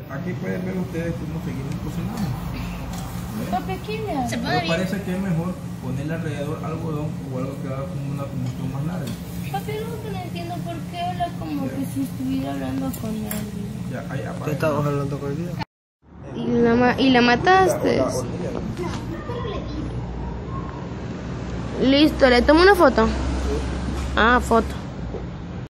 aquí pueden ver ustedes cómo seguimos cocinando. Pequeña. Pero parece que es mejor ponerle alrededor algodón o algo que haga como una combustión más larga. Papi, lo que no entiendo por qué habla como que si estuviera hablando con él. Ya, ahí apaga. ¿Qué estabas hablando con el video? Y la mataste. Listo, ¿le tomo una foto? Ah, foto.